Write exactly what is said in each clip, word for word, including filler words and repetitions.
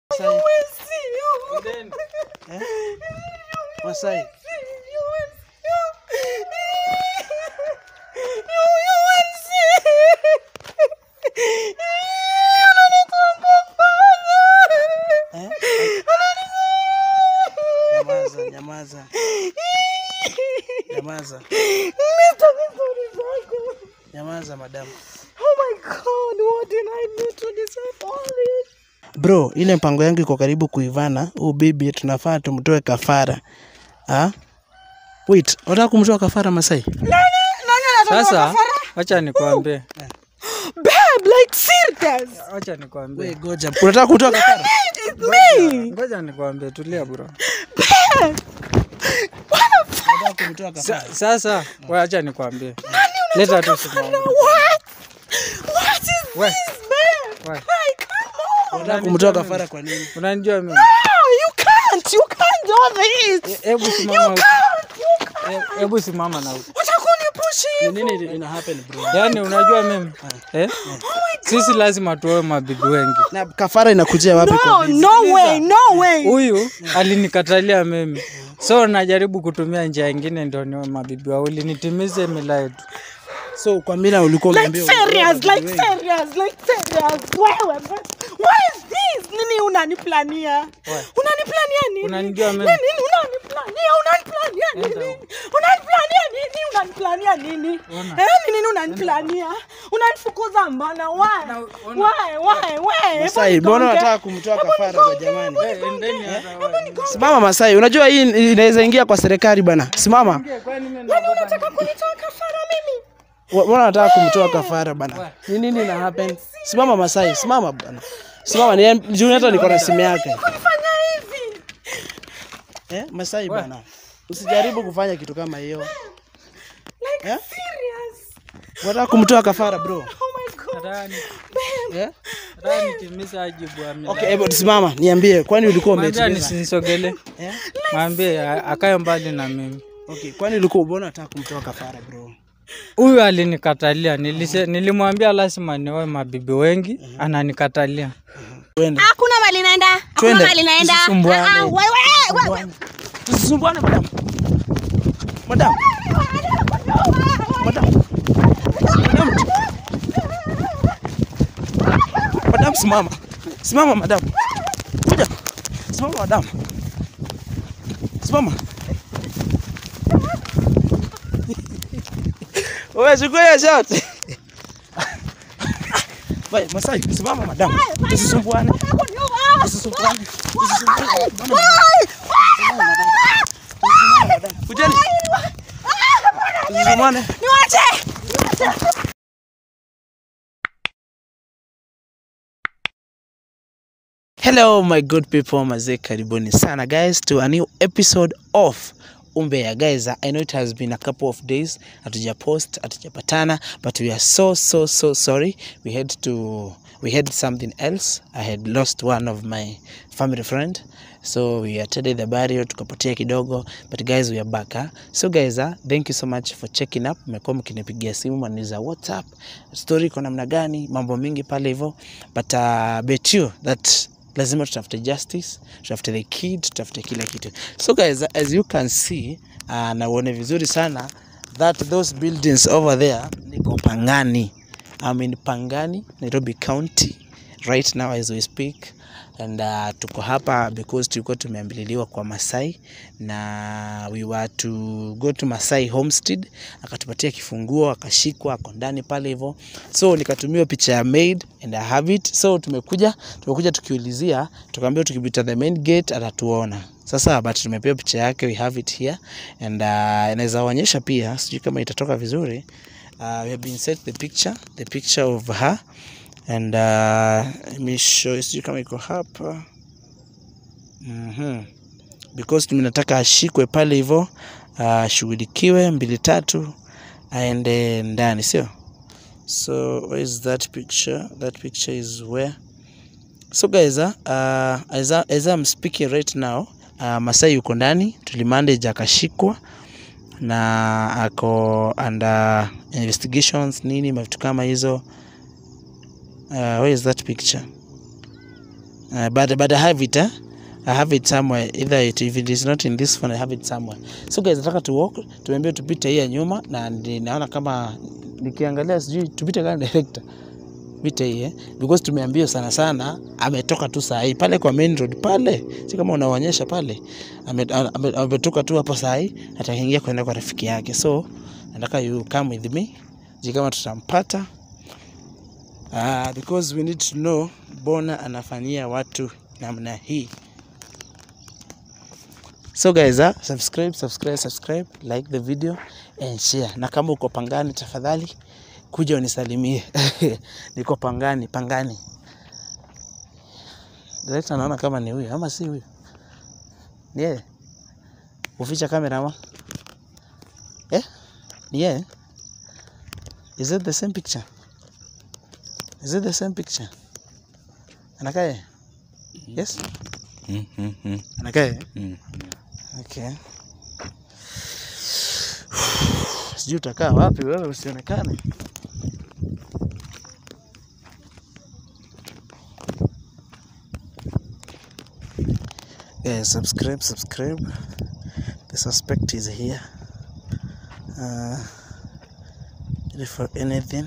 Masai. Then, eh? Masai. Eh? Nyamaza, nyamaza. Nyamaza. Nyamaza, madam. Oh my God, what did I do to deserve all this? Bro, ile mpango yangu iko karibu kuivana. Huyu bibi tunafaa tumtoe kafara. Ah? Wait, unataka kumtoa kafara Masai? Nani? Nani anatoa kafara? Sasa, acha nikwambie. Babe, like serious. Acha nikwambie. Wewe goja. Unataka kutoa kafara? It's me. Ngoja nikwambie, tulia bro. Babe. What the fuck? Unataka kumtoa kafara? Sa, sasa, wewe acha nikwambie. Leta tu simu. What? What is We. this, babe? We. Like, come on. Unataka kumtoa kafara kwa nini? Unanijua mimi? No, you can't. You can't do this. Hebu You simama. can't. You can't. Hebu simama na huko. Utakunipushi hivi. Nini ina happen bro? Yaani unajua mimi? Eh? Sisi lazima tuoe mabibi wengi. Na kafara inakujia wapi kwa No, bibi? no way, no way. Huyu alinikatalia mimi. So najaribu kutumia njia nyingine ndio niwe mabibi wawili nitimize mila yetu. So kwa mila ulikuwa Like umeambiwa serious, like serious, like serious. Wewe, what is this? Nini unaniplania? Unaniplania nini? Unanijua mimi? Nini unaniplania? Unaniplania nini? Unaniplania nini? Unaniplania nini? Eh, nini unaniplania? Unanifukuza mbona? Why? Why? Why? Why? Masai, mbona unataka kumtoa kafara kwa jamani? Eh, endeni hata wewe. Simama Masai, unajua hii inaweza ingia kwa serikali bana. Simama. Kwani mimi Nani unataka kunitoa kafara mimi? Mbona unataka kumtoa kafara bana? Ni nini ina happen? Simama Masai, simama bana. Simama ni juu hata niko na simu yake. Unafanya hivi. Eh, Masai bana. Usijaribu kufanya kitu kama hiyo. Like Eh? serious. Unataka kumtoa kafara bro? Oh my God. Ndani. Eh? Ndani timiza ajibu ya mila. Okay, hebu simama, niambie kwani ulikuwa Mwambie umetimiza? nisisogele. Eh? Mwambie akae mbali na mimi. Okay, kwani ulikuwa mbona unataka kumtoa kafara bro? Huyu alinikatalia. Nilise, nilimwambia lazima nioe mabibi wengi, ananikatalia. Twende. Hakuna mali naenda. Hakuna Twende. mali naenda. Tusisumbuane. Ah, wewe wewe. Tusisumbuane madam. Madam. Madam. Madam. Madam simama. Simama madam. Kuja. Simama madam. Simama. Wewe chukua hiyo shot. Bye, Masai, simama madam. Usisumbuane. Usisumbuane. Usisumbuane. Kujeni. Usisumbuane. Niwache. Hello my good people, mazee karibuni sana guys to a new episode of Umbea. Guys, I know it has been a couple of days hatuja post, hatujapatana, but we are so so so sorry. We had to we had something else. I had lost one of my family friend, so we attended the burial, tukapotea kidogo, but guys we are back. Huh? So guys, uh, thank you so much for checking up. Mmekuwa mkinipigia simu, mniuliza WhatsApp story iko namna gani, mambo mingi pale hivyo, but uh, bet you that lazima tutafute justice, tutafute the kid, tutafute kila kitu. So guys, as you can see, uh, na uone vizuri sana that those buildings over there niko Pangani. I'm in Pangani, Nairobi County right now as we speak, and uh, tuko hapa because tulikuwa tumeambililiwa kwa Masai na we were to go to Masai homestead, akatupatia kifunguo, akashikwa ako ndani pale hivyo, so nikatumiwa picha ya maid and I have it. So tumekuja tumekuja tukiulizia, tukaambiwa tukipita the main gate atatuona. Sasa but tumepewa picha yake, we have it here, and uh, inaweza onyesha pia, sijui kama itatoka vizuri. Uh, we have been set the picture the picture of her, and uh, let me show you, sijui kama iko hapa. Mhm. Because tunataka ashikwe pale hivyo, ashughulikiwe mbili tatu aende ndani, sio? So where is that picture? That picture is where. So guys, uh, as, I, as I'm speaking right now, uh, Masai yuko ndani, tulimandage akashikwa na ako under investigations nini mavitu kama hizo. Uh, where is that picture? Uh, but but I have it eh? I have it somewhere, either it, if it is not in this phone I have it somewhere. So guys, nataka tu walk, tuambie tupite hii ya nyuma, na naona kama nikiangalia sijui tupite kama director. Pite hii eh? Because tumeambiwa sana sana ametoka tu saa hii pale kwa main road pale. Si kama unaonyesha pale. Ametoka tu hapo saa hii ataingia kwenda kwa rafiki yake. So nataka you come with me. Je, kama tutampata. Ah, because we need to know Bona anafanyia watu namna hii. So guys, uh, subscribe, subscribe, subscribe, like the video and share. Na kama uko Pangani tafadhali kuja unisalimie. Niko Pangani, Pangani. Director naona kama ni huyu ama si huyu. Ni yeye. Uficha kamera ama? Eh? Ni yeye. Is it the same picture? Is it the same picture? Anakaa yeye? Yes? Mm -hmm. Anakaa yeye? Mm. Okay. Sijui utakaa wapi wewe usionekane. Yeah, subscribe, subscribe. The suspect is here. Uh, ready for anything.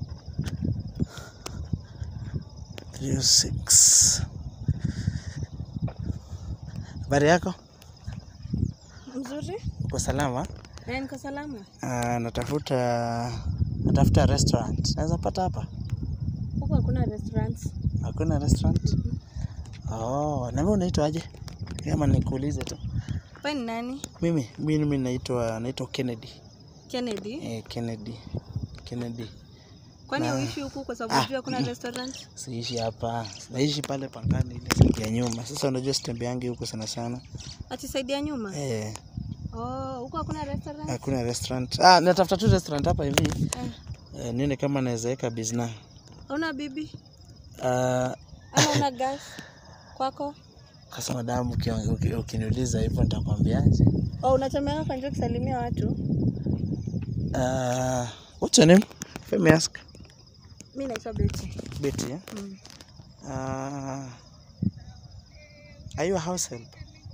three oh six. Habari yako? Mzuri? Uko salama? Eh, niko salama. Uh, natafuta natafuta restaurant. Naweza pata hapa? Huko hakuna restaurants. Hakuna restaurant? Mm -hmm. Oh, na wewe unaitwa aje? Kama nikuulize tu. Wewe ni nani? Mimi, mimi naitwa naitwa Kennedy. Kennedy? Eh, Kennedy. Kennedy. Kwani uishi huku kwa sababu unajua kuna restaurant? Siishi hapa. Naishi pale Pangani ile side ya nyuma. Sasa unajua sitembeangi huko sana sana. Ati side ya nyuma? Eh. Oh, huko hakuna restaurant? Hakuna restaurant. Ah, natafuta tu restaurant hapa hivi. Eh. Eh, nione kama naweza weka business. Una bibi? Ah, ama una gas kwako? Kasa madamu ukiniuliza hivyo nitakwambiaje? Oh, unachomeka kwa njoo kusalimia watu? Ah, uh, what's your name? Let me ask. Mimi naitwa Betty. Betty, eh? Mm. Ah. Uh, are you a house help?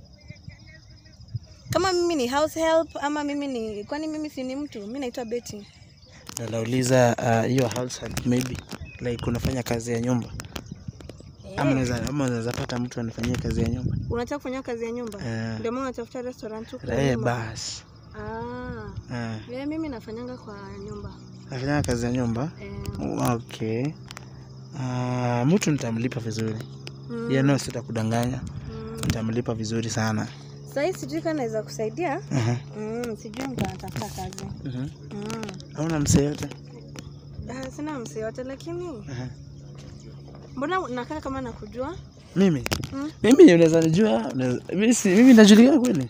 Kama mimi ni house help ama mimi ni kwani mimi si ni mtu? Mimi naitwa Betty. Na nauliza uh, you a house help maybe like unafanya kazi ya nyumba? Yeah. Ama unaweza ama unaweza pata mtu anafanyia kazi ya nyumba? Unataka kufanya kazi ya nyumba? Yeah. Ndio maana unatafuta restaurant huko. Eh, bas. Ah. Ah. Yeah, mimi nafanyanga kwa nyumba. Nafanya kazi ya nyumba? Eh. Okay. Ah, uh, mtu nitamlipa vizuri. Mm. Yeah, no, sitakudanganya. Mm. Nitamlipa vizuri sana. Sasa sijui kama naweza kusaidia. Mhm. Uh -huh. Mm, sijui mtu anatafuta kazi. Mhm. Uh Mm. -huh. Hauna msee yote? Ah, sina msee yote lakini. Mhm. Uh -huh. Mbona unakaa kama nakujua? Mimi? Mm. Mimi unaweza nijua? Mimi si mimi najulikana kweli?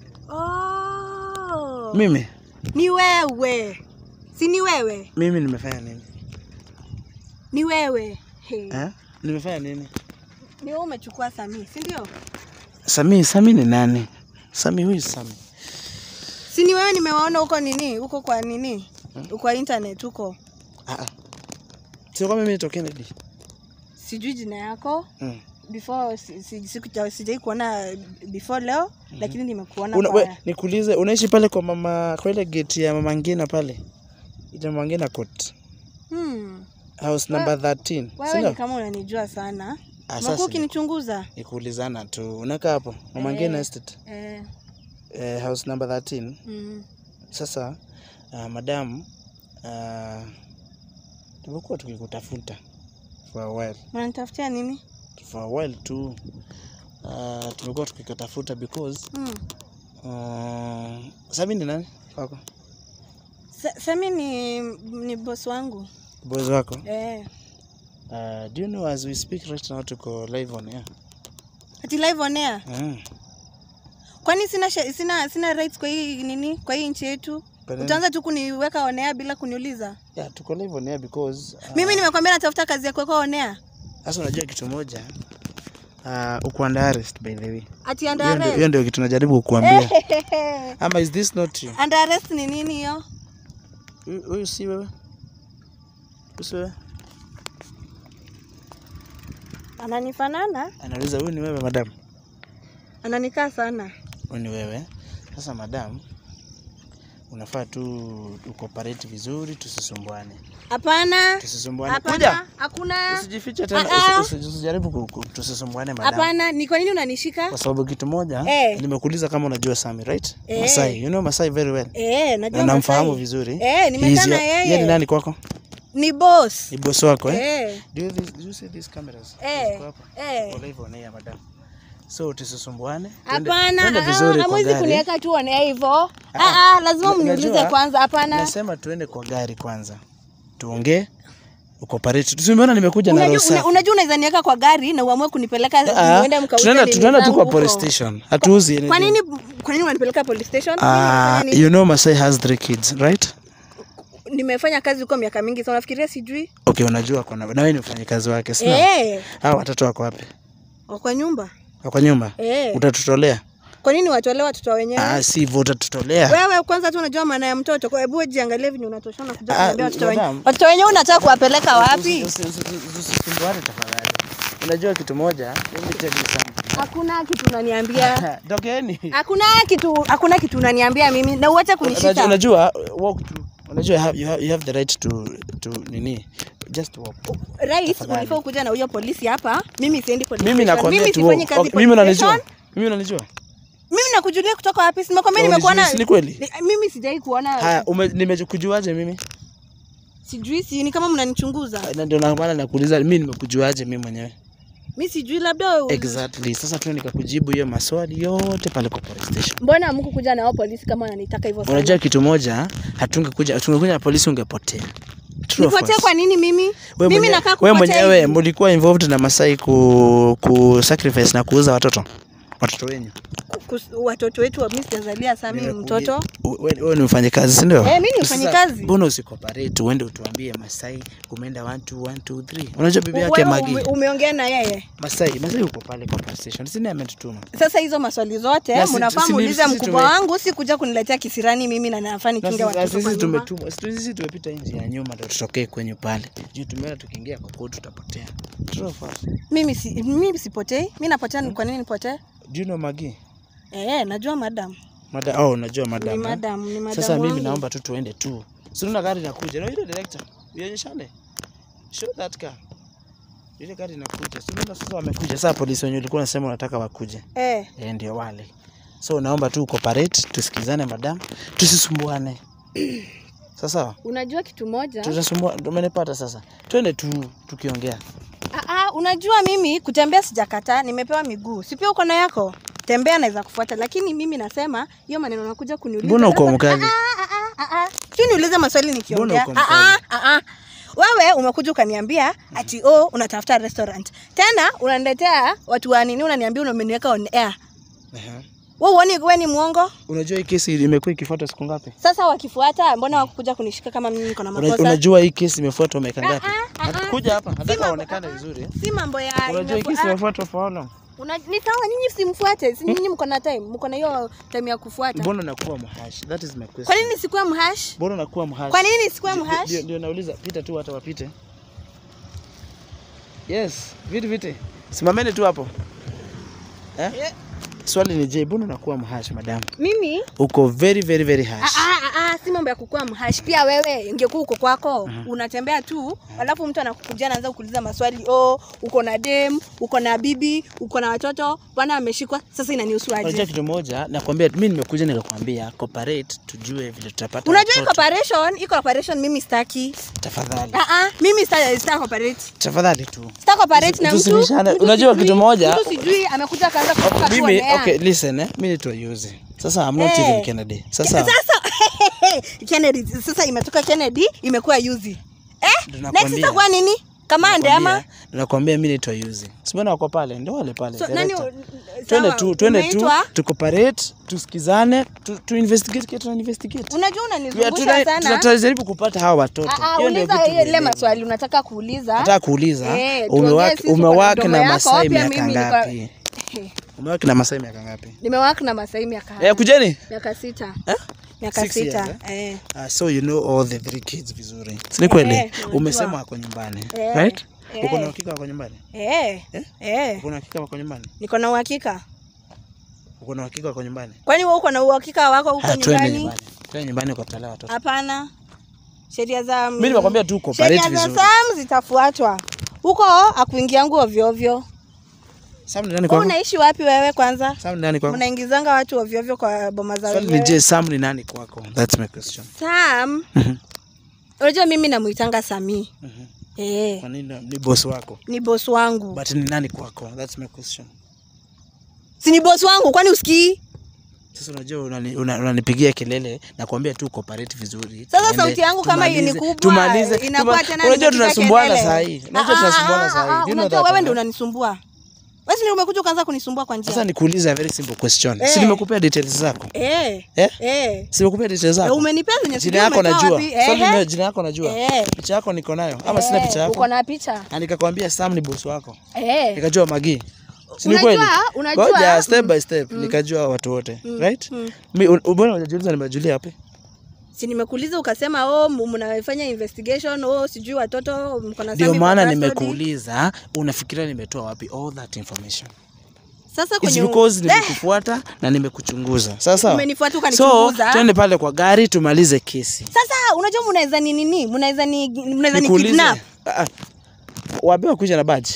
Oh. Mimi? Ni wewe. Si ni wewe? Mimi nimefanya nini? Ni wewe. Hey. Eh? Nimefanya nini? Ni wewe umechukua Sami, si ndio? Sami, Sami ni nani? Sami huyu Sami. Si ni wewe nimewaona huko nini? Huko kwa nini? Huko kwa internet huko. Ah ah. Sio kama mimi nitoka Kennedy. Sijui jina yako. Mm. Before sijai sijai kuona before leo, mm -hmm. Lakini nimekuona Una, we, nikuulize unaishi pale kwa mama kwa ile gate ya mama Ngina pale? Ile mama Ngina court. Hmm. House number thirteen. Wewe kama unanijua sana. Mbona ukinichunguza? Nikuulizana tu. Unakaa hapo mama Ngina estate. Eh. Eh, house number thirteen. Mhm. Sasa uh, madam uh, tumekuwa tukikutafuta for a while. Unanitafutia nini? For a while tu. Uh, tumekuwa tukikutafuta because mm. uh, Sami ni nani wako? Sa Sami ni ni boss wangu. Boss wako? Eh. Uh, do you know as we speak right now tuko live on air? Ati live on air? Mm. Kwani sina sina sina rights kwa hii nini? Kwa hii nchi yetu? Utaanza tu kuniweka on air bila kuniuliza? Yeah, tuko live on air because uh, mimi nimekwambia natafuta kazi ya kuweka on air. Sasa unajua kitu moja? Uh, uko under arrest by the way. Ati under arrest? Hiyo ndio kitu najaribu kukuambia. Ama is this not you? Under arrest ni nini hiyo? Huyu si wewe? Usiwe? Ananifanana? Anauliza huyu ni wewe madam? Ananikaa sana. Huyu ni wewe. Sasa madam, unafaa tu ucooperate vizuri, tusisumbuane. Hapana. Tusisumbuane. Kuja. Hakuna. Usijifiche tena. Usijaribu tusisumbuane madam. Hapana, ni kwa nini unanishika? Kwa sababu kitu moja, eh. nimekuuliza kama unajua Sami, right? Eh. Masai. You know Masai very well. Eh, najua Masai. Namfahamu vizuri. Eh, nimekana yeye. Yeye ni nani kwako? Ni boss. Ni boss wako eh? Eh. Do you, do you see these cameras? Eh. Eh. Kwa live on air madam. So tusisumbuane. Hapana, hamwezi kuniweka tu on air hivyo. Ah ah, lazima mniulize kwanza. Hapana. Nasema tuende kwa gari kwanza. Tuongee. Ucooperate. Tusimeona nimekuja na Rosa. Unajua unaweza niweka kwa gari na uamue kunipeleka muende mkauze. Tunaenda tunaenda tu kwa police station. Hatuuzi. Kwa nini kwa nini unanipeleka police station? Ah, you know Masai has three kids, right? Nimefanya kazi huko miaka mingi sana, unafikiria sijui? Okay, unajua kwa na wewe ni mfanyikazi wake, sina? Eh. Hao watoto wako wapi? Wako nyumba. Wako nyumba? Eh. Utatutolea? Kwa nini watolee watoto wenyewe? Ah, si hivyo utatutolea. Wewe kwanza tu unajua maana ya mtoto. Kwa hebu jiangalie vinyo unatoshana kuja kuniambia watoto wenyewe. Watoto wenyewe unataka kuwapeleka wapi? Usisumbuane tafadhali. Unajua kitu moja, mimi tell you something. Hakuna kitu unaniambia. Dokeni. Hakuna kitu, hakuna kitu unaniambia mimi na uache kunishika. Unajua walk to. Unajua you have, you have, you have the right to to nini? Just walk. Right, unafaa kuja na huyo polisi hapa. Mimi siendi polisi. Mimi nakwambia tu. Mimi kazi. Mimi unanijua. Mimi unanijua. Mimi nakujulia kutoka wapi? Simekwambia nimekuona. Ni kweli? Mimi sijai kuona. Haya, nimekujuaje mimi? Sijui, si ni kama mnanichunguza. Na ndio na maana nakuuliza mimi nimekujuaje mimi mwenyewe? Mimi sijui labda. Exactly. Sasa tu nikakujibu hiyo maswali yote pale kwa police station. Mbona hamkukuja na hao polisi kama wananitaka hivyo sana? Unajua kitu moja, hatungekuja, tungekuja na polisi ungepotea. Nipotea kwa nini mimi? We mimi nakaa kupotea. Wewe mwenyewe mlikuwa involved na Masai ku, ku sacrifice na kuuza watoto. Watoto wenyu. Watoto wetu wa mimi sijazalia Sami mtoto. Wewe ni mfanyikazi, si ndio? Eh, mimi ni mfanyikazi. Mbona usikooperate uende utuambie Masai umeenda one two one two three. Unajua bibi yake Magi. Umeongea na yeye? Masai, Masai uko pale kwa police station. Sina ametutuma. Sasa hizo maswali zote mnafaa muulize mkubwa wangu, si kuja kuniletea kisirani mimi na nafaa nikinge watoto. Sisi tumetumwa. Sisi tumepita nje ya nyuma ndio tutokee kwenye pale. Juu tumeona tukiingia kwa kodi tutapotea. Mimi si mimi sipotei. Mimi napotea ni kwa nini nipotee? Do you know Magi? Eh, najua madam. Madam, oh, najua madam. Ni madam, ni madam. Sasa mimi naomba tu tuende tu. Si una gari inakuja. Na ile director, uonyeshane. Show that car. Ile gari inakuja. Si unaona sasa wamekuja. Sasa polisi wenyewe walikuwa wanasema wanataka wakuje. Eh. Eh, ndio wale. So naomba tu cooperate, tusikizane madam, tusisumbuane. Sasa unajua kitu moja? Tutasumbua, umenipata sasa. Twende tu tukiongea. Ah ah, unajua mimi kutembea sijakataa, nimepewa miguu. Si pia uko na yako? Tembea naweza kufuata, lakini mimi nasema hiyo maneno unakuja kuniuliza. Mbona uko mkali? Ah ah ah ah. Sio niulize maswali nikiongea. Ah ah ah ah. Wewe umekuja ukaniambia ati oh unatafuta restaurant. Tena unaniletea watu wa nini unaniambia unameniweka on air. Ehe. Wewe uone wewe ni muongo? Unajua hii kesi imekuwa ikifuata siku ngapi? Sasa wakifuata mbona wakukuja kunishika kama mimi niko na makosa? Unajua hii kesi imefuatwa miaka ngapi? Kuja hapa, nataka aonekane vizuri. Si mambo ya unajua hii kesi imefuatwa for how long? Una ni sawa nyinyi simfuate, si nyinyi mko na time, mko na hiyo time ya kufuata. Mbona nakuwa mhash? That is my question. Kwa nini sikuwa mhash? Mbona nakuwa mhash? Kwa nini sikuwa mhash? Ndio ndio nauliza, pita tu hata wapite. Yes, viti viti. Simameni tu hapo. Eh? Yeah. Swali ni je, mbona unakuwa mhash madam? Mimi uko very very very harsh. Ah ah ah, si mambo ya kukua mhash. Pia wewe ingekuwa uko kwako, uh -huh. Unatembea tu, uh -huh. Alafu mtu anakukujia anaanza kuuliza maswali, oh, uko na dem, uko na bibi, uko na watoto, bwana ameshikwa. Sasa inanihusu aje? Unajua kitu moja, nakwambia mimi nimekuja nikakwambia cooperate tujue vile tutapata. Unajua cooperation, iko cooperation mimi sitaki. Tafadhali. Ah ah, mimi sitaki sitaki cooperate. Tafadhali tu. Sitaki cooperate na mtu. Unajua kitu moja? Mtu sijui amekuja kaanza kutoka tu. Mimi okay, listen eh, mimi ni use. Sasa I'm not hey. even Kennedy. Sasa Sasa Kennedy, sasa imetoka Kennedy imekuwa Yuzi. Eh? Next itakuwa nini? Kamande ama? Nakwambia mimi naitwa Yuzi. Simbona wako pale, ndio wale pale. So, nani twende tu, twende tu, tu cooperate, tusikizane, tu, tu investigate kitu, investigate. Unajua unanizungusha sana. Tutajaribu kupata hawa watoto. Hiyo ndio vitu ile maswali unataka kuuliza. Nataka kuuliza. Umewaki umewaki na Masai miaka ngapi? Umewaki na Masai miaka ngapi? Nimewaki na Masai miaka. Eh, kujeni? Miaka sita. Eh? Miaka sita. Eh. Ah, so you know all the three kids vizuri. Si kweli? Umesema wako nyumbani, right? Eh. Uko na uhakika wako nyumbani? Eh. Eh? Eh. Uko na uhakika wako nyumbani? Niko na uhakika. Uko na uhakika wako nyumbani? Kwani wewe uko na uhakika wako huko nyumbani? Twende nyumbani kwa tala watoto. Hapana. Sheria za Mimi nimekwambia tu cooperate vizuri. Sheria za Sam zitafuatwa. Huko akuingiangu ovyo ovyo. Sam ni nani kwako? Unaishi wapi wewe kwanza? Sam ni nani kwako? Unaingizanga watu ovyo ovyo kwa boma za wewe. Swali ni je, Sam ni nani kwako? That's my question. Sam. Unajua mimi namuitanga Sami. Mhm. Eh. Kwa nini ni boss wako? Ni boss wangu. But ni nani kwako? That's my question. Si ni boss wangu kwani usikii? Sasa unajua unanipigia kelele na kuambia tu cooperate vizuri. Sasa sauti yangu kama hiyo ni kubwa. Tumalize. Inakuwa tena. Unajua tunasumbuana saa hii. Unajua tunasumbuana saa hii. Unajua wewe ndio unanisumbua. Wewe ni umekuja ukaanza kunisumbua kwa njia. Sasa nikuuliza a very simple question. Si nimekupea details zako? Eh. Eh? Eh. Si nimekupea details zako? Umenipea zenye jina yako najua. Swali jina yako najua. Picha yako niko nayo. Ama sina picha yako? Uko na picha. Na nikakwambia Sam ni boss wako. Eh. Nikajua Magi. Si ni kweli? Unajua, unajua step by step mm. nikajua watu wote, mm. right? Mm. Mimi mbona unajiuliza nimejulia wapi? Si nimekuuliza ukasema oh mnafanya investigation oh sijui watoto mko na Sami. Ndio maana nimekuuliza unafikiria nimetoa wapi all that information? Sasa kwenye because nimekufuata na nimekuchunguza. Sasa umenifuata ukanichunguza. So twende pale kwa gari tumalize kesi. Sasa unajua mnaweza ni nini? Mnaweza ni mnaweza ni kidnap. Waambie kuja na badge.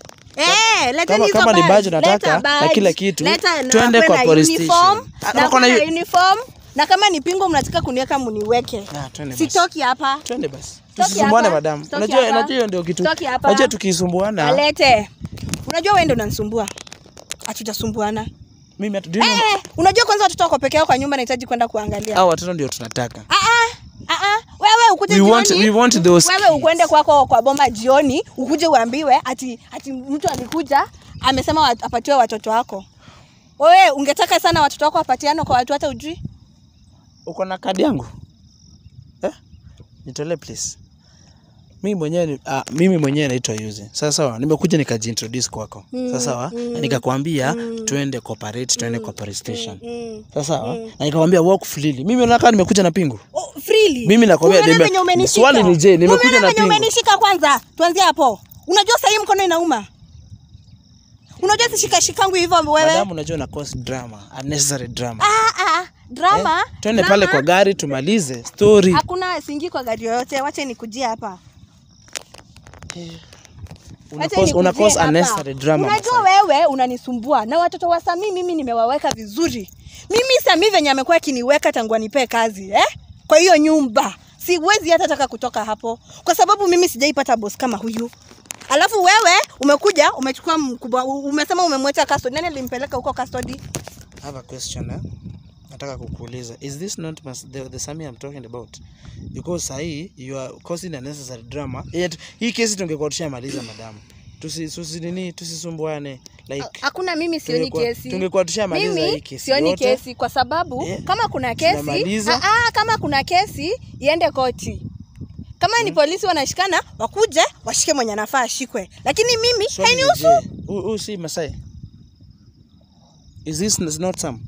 Eh, leta hizo kama ni badge nataka na kila kitu. Twende kwa police station. Na kuna uniform na kama ni pingo mnataka kuniweka mniweke. Sitoki hapa. Twende basi. Tusisumbuane madam. Unajua unajua ndio kitu. Unajua tukisumbuana. Alete. Unajua wewe ndio unanisumbua. Hatutasumbuana. Mimi hatu eh, unajua kwanza watoto wako peke yao kwa nyumba nahitaji kwenda kuangalia. Hao watoto ndio tunataka. Ah ah. Ah ah. Wewe ukuje jioni. We want, we want those. Wewe ukwende kwako kwa bomba jioni, ukuje uambiwe ati ati mtu alikuja amesema apatiwe watoto wako. Wewe ungetaka sana watoto wako wapatiane kwa watu hata ujui? Uko na kadi yangu? Eh? Nitolee please. Mimi mwenyewe uh, mimi mwenyewe naitwa Yuzi. Sasa sawa, nimekuja nikajiintroduce kwako. Mm, Sasa sawa, mm, na nikakwambia mm, twende cooperate, twende mm, kwa police station. Mm, Sasa sawa, mm, na nikakwambia walk freely. Mimi nataka nimekuja na pingu. Oh, freely. Mimi nakwambia nime swali ni je, nimekuja na pingu. Umenishika kwanza. Tuanzie hapo. Unajua sasa hii mkono inauma. Unajua sishika shikangu hivyo wewe. Madam, unajua na cause drama, unnecessary drama. Ah ah, drama. Eh? Twende pale kwa gari tumalize story. Hakuna singi kwa gari yoyote, wacha nikujie hapa. Una cause, una cause unnecessary drama. Unajua wewe unanisumbua na watoto wa Sami mimi nimewaweka vizuri. Mimi Sami venye amekuwa akiniweka tangu anipe kazi, eh? Kwa hiyo nyumba. Siwezi hata taka kutoka hapo kwa sababu mimi sijaipata boss kama huyu. Alafu wewe umekuja umechukua mkubwa umesema umemweta custody. Nani alimpeleka huko custody? I have a question, eh? Nataka kukuuliza. Is this not the, the Sami I'm talking about? Because sahi you are causing unnecessary drama. Yet hii kesi tungekuwa tushamaliza madam. Tusi tusi nini tusisumbuane like hakuna mimi sioni kesi. Tungekuwa tushamaliza hii kesi. Sioni kesi kwa sababu yeah, kama kuna kesi ah ah kama kuna kesi iende koti. Kama hmm, ni polisi wanashikana wakuje washike mwenye anafaa ashikwe. Lakini mimi hainihusu. Who see Masai? Is this not Sam?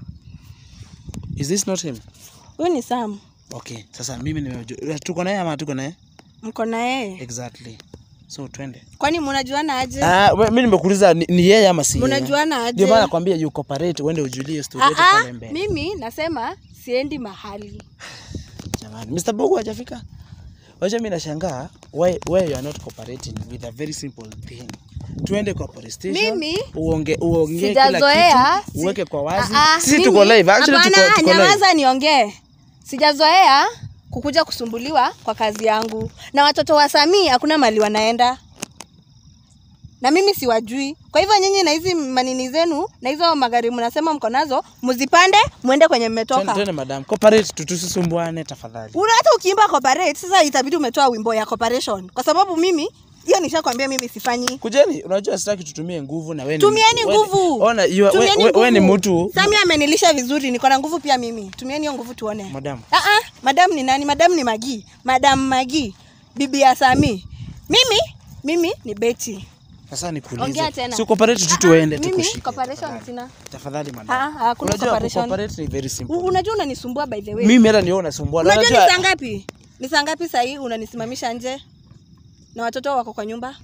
Is this not him? Huyu ni Sam. Okay, sasa mimi nimejua tuko naye ama tuko naye? Mko naye. Exactly. So twende. Kwani mnajuana aje? Ah, mimi nimekuuliza ni, ni yeye ama si yeye? Mnajuana aje? Ndio maana nakwambia you cooperate uende ujulie story yetu pale mbele. Mimi nasema siendi mahali. Jamani, Mister Bogo hajafika? Wacha mimi nashangaa why why you are not cooperating with a very simple thing. Tuende kwa police station. Mimi uonge uongee kila kitu, uweke kwa wazi. Sisi tuko live, actually tuko tuko live. Nyamaza niongee. Sijazoea kukuja kusumbuliwa kwa kazi yangu. Na watoto wa Sami hakuna mali wanaenda. Na mimi siwajui. Kwa hivyo nyinyi na hizi manini zenu na hizo magari mnasema mko nazo, mzipande muende kwenye mmetoka. Twende madam, cooperate tusisumbuane tafadhali. Una hata ukiimba cooperate sasa itabidi umetoa wimbo ya cooperation. Kwa sababu mimi hiyo nishakwambia mimi sifanyi. Kujeni, unajua sitaki tutumie nguvu na wewe. Tumieni nguvu. Ona wewe ni mtu. Sami amenilisha vizuri, niko na nguvu pia mimi. Tumieni hiyo nguvu tuone. Madam. Ah ah, madam ni nani? Madam ni Magi. Madam Magi. Bibi ya Sami. Mimi mimi ni Betty. Sasa nikuulize. Si cooperate tu tuende tukushike. Mimi cooperation sina. Tafadhali madam. Ah, hakuna cooperation. Cooperate ni very simple. Unajua unanisumbua by the way. Mimi hata niona unasumbua. Unajua ni saa ngapi? Ni saa ngapi sasa hii unanisimamisha nje? Na watoto wako kwa nyumba?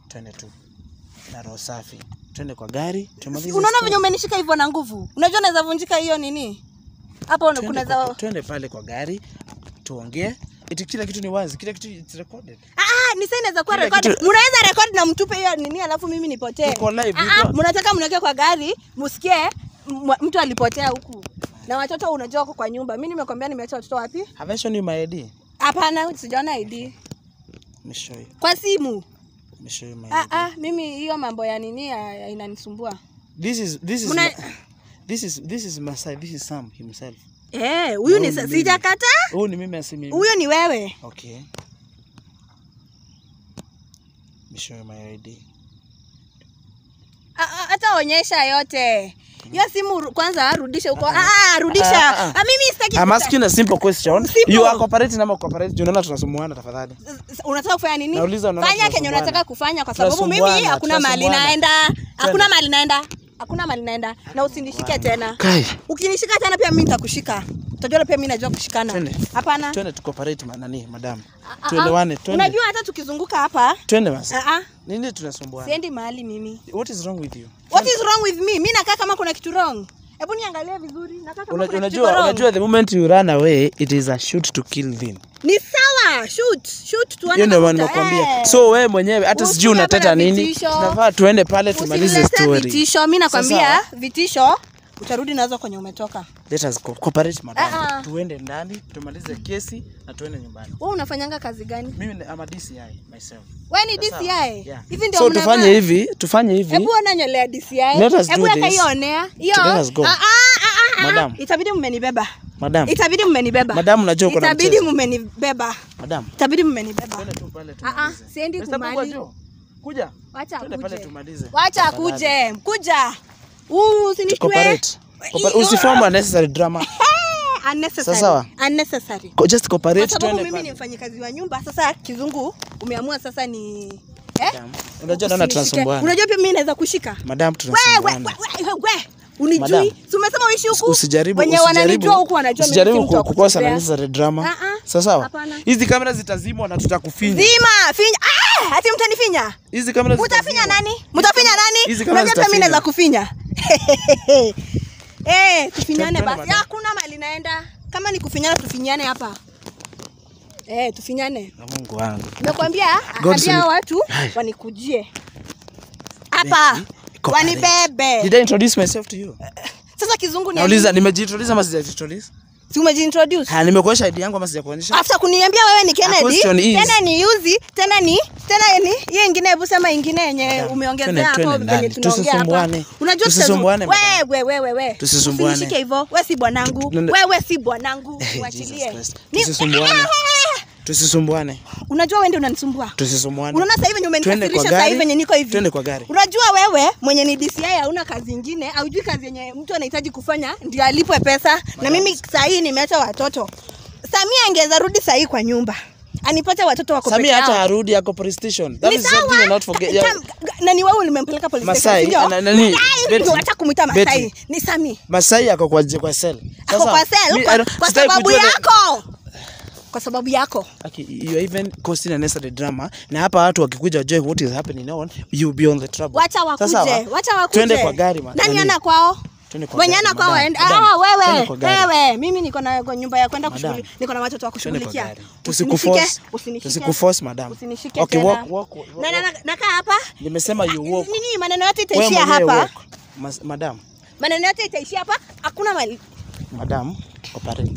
twende tu na roho safi, twende kwa gari tumalize. Unaona venye umenishika hivyo na nguvu, unajua naweza vunjika hiyo nini hapo. Kuna za twende pale kwa gari tuongee, eti kila kitu ni wazi, kila kitu is recorded. Ah ah, ni sasa inaweza kuwa recorded. Mnaweza record na mtupe hiyo nini alafu mimi nipotee. Tuko live. Ah ah, mnataka mniweke kwa gari msikie mtu alipotea huku. Na watoto unajua wako kwa nyumba. Mimi nimekwambia nimeacha watoto wapi? Have I shown you my I D? Hapana, sijaona I D. Nimeshow you. Kwa simu. Nimeshow you my Ah I D. ah, mimi hiyo mambo ya nini inanisumbua. This is this is Muna... my, this is this is Masai, this is Sam himself. Eh, huyu ni sijakata? Huyu ni mimi asimi. Huyu ni wewe. Okay. Nimeshow you my I D. Hata onyesha yote. Hiyo simu kwanza rudisha huko. Ah, rudisha. Ah, mimi sitaki. I'm asking a simple question. Simple. You are cooperating ama cooperating? Unaona tunasumuana tafadhali. Unataka kufanya nini? Nauliza unaona. Fanya kenye unataka kufanya kwa sababu mimi hakuna mahali naenda. Hakuna mahali naenda. Hakuna mahali naenda. Na usinishike tena. Kai. Ukinishika tena pia mimi nitakushika. Utajua pia mimi najua kushikana. Hapana. Twende tu cooperate nani madam. Tuelewane, twende. Unajua hata tukizunguka hapa. Twende basi. Ah ah. Nini tunasumbuana? Siendi mahali mimi. What is wrong with you? What is wrong with me? Mimi nakaa kama kuna kitu wrong. Hebu niangalie vizuri. Nakaa kama kuna kitu wrong. Unajua, unajua the moment you run away, it is a shoot to kill them. Ni sawa, shoot, shoot tuone. Hiyo ndio nakwambia. So wewe mwenyewe hata sijui unateta nini. Tunafaa tuende pale tumalize story. Vitisho, mimi nakwambia vitisho utarudi nazo kwenye umetoka. Let us cooperate madam. Tuende ndani, tumalize kesi na tuende nyumbani. Wewe unafanyanga kazi gani? Mimi ni ama D C I myself. Wewe ni D C I? Yeah. Hivi ndio so tufanye hivi, tufanye hivi. Hebu ona nywele ya D C I. Hebu weka hiyo onea. Hiyo. Ah ah ah. Madam. Itabidi mmenibeba. Madam. Itabidi mmenibeba. Madam unajua uko na mchezo. Itabidi mmenibeba. Madam. Itabidi mmenibeba. Twende tu pale tumalize. Ah ah, siendi kumali. Kuja. Wacha twende pale tumalize. Wacha kuje. Kuja. Uh, usinishtue. Usiform unnecessary drama. Unnecessary. Sawa. Unnecessary. Just cooperate. Kwa sababu mimi ni mfanyikazi wa nyumba, sasa kizungu umeamua sasa ni eh? Unajua naona tunasumbuana. Unajua pia mimi naweza kushika. Madam tunasumbuana. Wewe wewe unijui. Si umesema uishi huku? Usijaribu, wenye wananijua huku wanajua mimi. Usijaribu kukosa unnecessary drama. Sawa sawa. Hizi kamera zitazimwa na tutakufinya. Zima, finya. Ah, ati mtanifinya. Hizi kamera zitazimwa. Mtafinya nani? Mtafinya nani? Unajua pia mimi naweza kufinya. Eh, tufinyane basi. Hakuna mali naenda. Kama ni kufinyana tufinyane hapa. Eh, tufinyane. Na Mungu wangu. Nakwambia, ambia watu wanikujie. Hapa. Wanibebe. Did I introduce myself to you? Sasa kizungu ni nauliza, nimejiintroduce ama sijajiintroduce? Si umejiintroduce? Ha, nimekuonyesha I D yangu ama sijakuonyesha? After kuniambia wewe ni Kennedy, tena ni Yuzi, tena ni tena ni hiyo nyingine, hebu sema nyingine yenye umeongezea hapo venye tunaongea hapa. Unajua tusisumbuane. Wewe wewe wewe. Tusisumbuane. Usinishike hivyo. Wewe si bwanangu. Wewe si bwanangu. Uachilie. Tusisumbuane. Tusisumbuane. Unajua wewe ndio unanisumbua. Tusisumbuane. Unaona sasa hivi venye umenikasirisha sasa hivi venye niko hivi. Twende kwa gari. Unajua wewe mwenye ni D C I hauna kazi nyingine, haujui kazi yenye mtu anahitaji kufanya ndio alipwe pesa. Na mimi sasa hivi nimeacha watoto. Samia angeza rudi sasa hivi kwa nyumba. Anipate watoto wako peke yao. Samia hata harudi yako police station. That is something you not forget. Na ni wewe ulimempeleka police station. Masai, nani? Ndio hata kumuita Masai. Ni Samia. Masai yako kwa kwa cell. Sasa kwa cell kwa sababu yako. Kwa sababu yako. Okay, you are even causing unnecessary drama. Na hapa watu wakikuja wajue what is happening on, you be on the trouble. Wacha wakuje. Wacha wakuje. Twende kwa gari man. Nani ana kwao? Wenye ana kwao waende. Ah wewe. Wewe, mimi niko na nyumba ya kwenda kushughulikia. Niko na watoto wa kushughulikia. Tusikuforce. Tusikuforce madam. Usinishike. Okay, walk walk. Na nakaa hapa. Nimesema you walk. Nini maneno yote itaishia hapa? Madam. Maneno yote itaishia hapa. Hakuna mali. Madam, operate.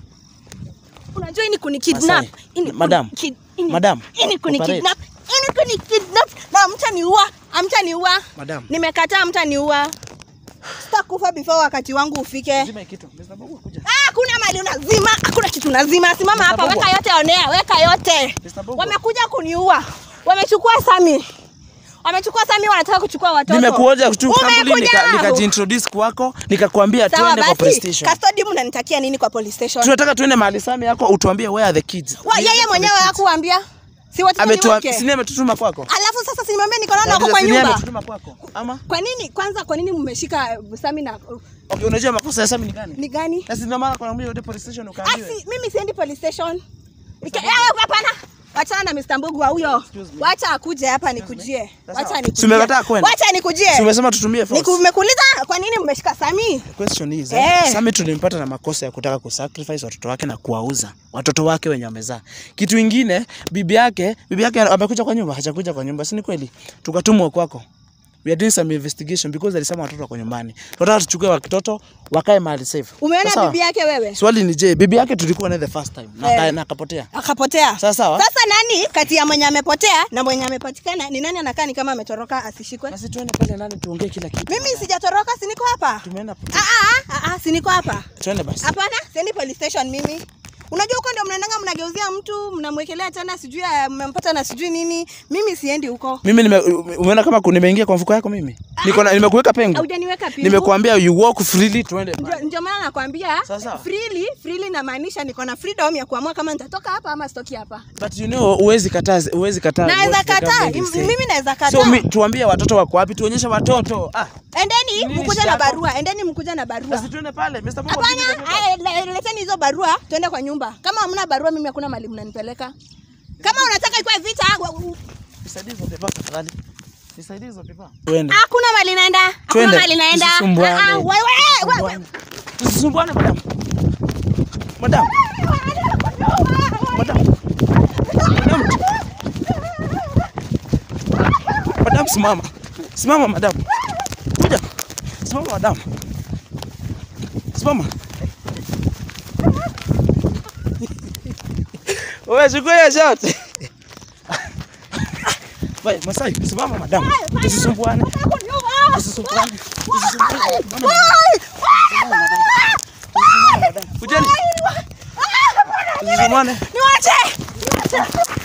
Unajua ini kunikidnap. Madam. Madam. Ini kunikidnap. Ini kunikidnap. Na mtaniua. Amtaniua. Madam. Nimekataa mtaniua. Sitakufa before wakati wangu ufike. Zima kitu. Mister Babu kuja. Ah, kuna mali unazima. Hakuna kitu unazima. Simama hapa, weka yote onea, weka yote. Wamekuja kuniua. Wamechukua Sami. Wamechukua Sami, wanataka kuchukua watoto. Nimekuoja kuchukua nikajiintroduce kwako, nikakwambia twende kwa police station. Custody mnanitakia nini kwa police station? Tunataka tuende mahali Sami yako utuambie where are the kids. Yeye mwenyewe hakuambia. Si watu ni wake. Si ametutuma kwako. Alafu sasa simwambie niko naona uko kwa nyumba. Si ametutuma kwako. Ama? Kwa nini kwanza kwa nini mmeshika Sami na Okay, unajua makosa ya Sami ni gani? Ni gani? Na si ndio maana kwa mmoja police station ukaambiwe. Asi mimi siendi police station. Hapana. Wachana na Mister Mbugua huyo. Wacha akuje hapa nikujie. Wacha nikujie. Si umekataa kwenda? Wacha nikujie. Si umesema tutumie force? Nimekuuliza kwa nini mmeshika Sami? Question is, eh. eh. Sami tulimpata na makosa ya kutaka kusacrifice watoto wake na kuwauza. Watoto wake wenye wamezaa. Kitu kingine, bibi yake, bibi yake amekuja kwa nyumba, hajakuja kwa nyumba, si ni kweli? Tukatumwa kwako. We are doing some investigation because alisema watoto wako nyumbani. Tunataka tuchukue watoto wakae mahali safe. Umeona bibi yake wewe? Swali ni je, bibi yake tulikuwa naye the first time na hey. na akapotea. Akapotea. Sasa sawa? Sasa nani kati ya mwenye amepotea na mwenye amepatikana ni nani anakaa ni kama ametoroka asishikwe? Basi tuende pale ndani tuongee kila kitu. Mimi sijatoroka, si niko hapa. Tumeenda. Ah ah ah, si niko hapa. Tuende basi. Hapana, siendi police station mimi. Unajua huko ndio mnaendanga mnageuzia mtu, mnamwekelea tena sijui mmempata na sijui nini. Mimi siendi huko. Mimi nime umeona kama nimeingia kwa mfuko yako mimi? Niko nimekuweka pengo. Hujaniweka pengo. Nimekuambia you walk freely tuende. Ndio maana nakwambia freely, freely na maanisha niko na freedom ya kuamua kama nitatoka hapa ama sitoki hapa. But you know uwezi kataa, uwezi kataa. Naweza kataa. Mimi naweza kataa. So tuambie watoto wako wapi, tuonyeshe watoto. Ah. Endeni mkuja na barua, endeni mkuja na barua. Basi tuende pale, Mister Mungu. Hapana, leteni hizo barua, tuende kwa nyumba. Kama hamna barua mimi hakuna mahali mnanipeleka. Kama unataka ikuwe vita, nisaidie hizo pepa tafadhali. Nisaidie hizo pepa. Hakuna mahali naenda. Hakuna mahali naenda. Ah, wewe wewe. Tusisumbuane madam. Madam. Madam. Madam. Madam simama. Simama madam. Kuja. Simama madam. Simama. Wewe chukua shot. Wewe Masai, simama madam. Usisumbuane. Usisumbuane. Usisumbuane. Kujeni. Usisumbuane. Niwache. Niwache.